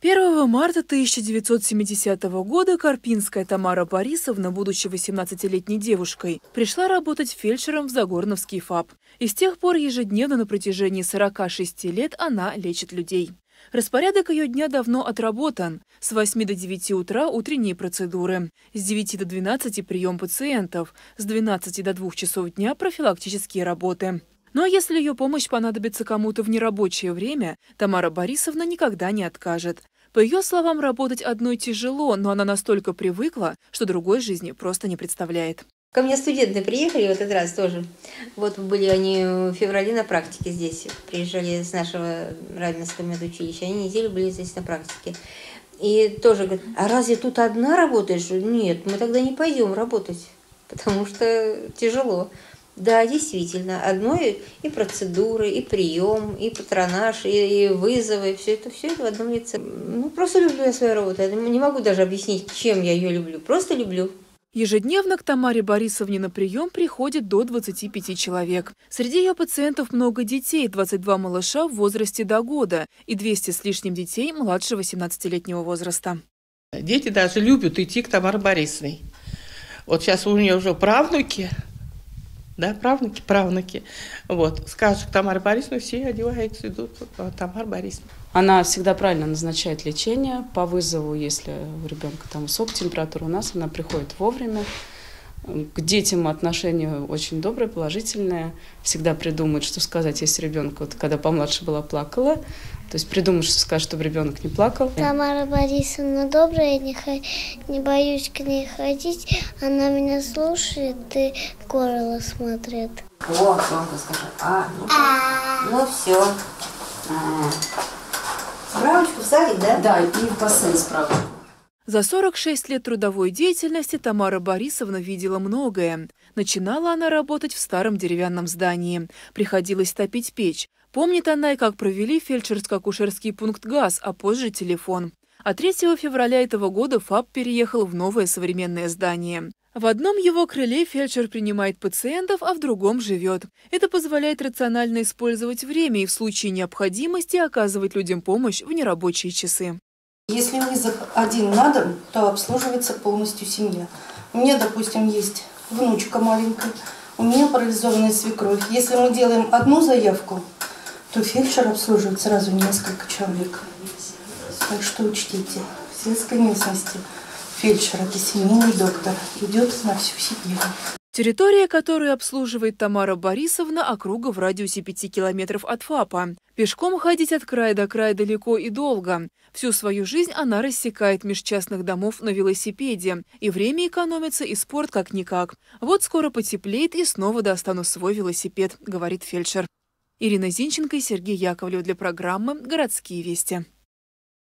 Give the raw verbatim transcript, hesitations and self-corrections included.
первого марта тысяча девятьсот семидесятого года Карпинская Тамара Борисовна, будучи восемнадцатилетней девушкой, пришла работать фельдшером в Загорновский ФАП. И с тех пор ежедневно на протяжении сорока шести лет она лечит людей. Распорядок ее дня давно отработан. С восьми до девяти утра утренние процедуры, с девяти до двенадцати прием пациентов, с двенадцати до двух часов дня профилактические работы. Но если ее помощь понадобится кому-то в нерабочее время, Тамара Борисовна никогда не откажет. По ее словам, работать одной тяжело, но она настолько привыкла, что другой жизни просто не представляет. Ко мне студенты приехали в этот раз тоже. Вот были они в феврале на практике здесь. Приезжали с нашего Раменского медучилища. Они неделю были здесь на практике. И тоже говорят, а разве тут одна работаешь? Нет, мы тогда не пойдем работать, потому что тяжело. Да, действительно, одной и процедуры, и прием, и патронаж, и, и вызовы, все это, все это в одном лице. Ну, просто люблю я свою работу. Я не могу даже объяснить, чем я ее люблю. Просто люблю. Ежедневно к Тамаре Борисовне на прием приходит до двадцати пяти человек. Среди ее пациентов много детей, двадцать два малыша в возрасте до года и двести с лишним детей младше восемнадцатилетнего возраста. Дети даже любят идти к Тамаре Борисовне. Вот сейчас у нее уже правнуки. Да, правнуки, правнуки. Вот, скажут к Тамаре Борисовне, все одеваются, идут к Тамаре Борисовне. Она всегда правильно назначает лечение по вызову, если у ребенка там высокая температура, у нас она приходит вовремя. К детям отношение очень доброе, положительное. Всегда придумает, что сказать, если ребенок, вот, когда помладше была, плакала. То есть придумать, что сказать, чтобы ребенок не плакал. Тамара Борисовна добрая, не, не боюсь к ней ходить. Она меня слушает и горло смотрит. О, громко скажи. А, ну, а ну все. А. Справочку в садик, да? Да, и в бассейн справочку. За сорок шесть лет трудовой деятельности Тамара Борисовна видела многое. Начинала она работать в старом деревянном здании. Приходилось топить печь. Помнит она и как провели фельдшерско-акушерский пункт ГАЗ, а позже телефон. А третьего февраля этого года ФАП переехал в новое современное здание. В одном его крыле фельдшер принимает пациентов, а в другом живет. Это позволяет рационально использовать время и в случае необходимости оказывать людям помощь в нерабочие часы. Если вызов один на дом, то обслуживается полностью семья. У меня, допустим, есть внучка маленькая, у меня парализованная свекровь. Если мы делаем одну заявку, то фельдшер обслуживает сразу несколько человек. Так что учтите, в сельской местности фельдшер – это семейный доктор, идет на всю семью. Территория, которую обслуживает Тамара Борисовна, округа в радиусе пяти километров от ФАПа. Пешком ходить от края до края далеко и долго. Всю свою жизнь она рассекает меж частных домов на велосипеде. И время экономится, и спорт как-никак. Вот скоро потеплеет, и снова достану свой велосипед, говорит фельдшер. Ирина Зинченко и Сергей Яковлев для программы «Городские вести».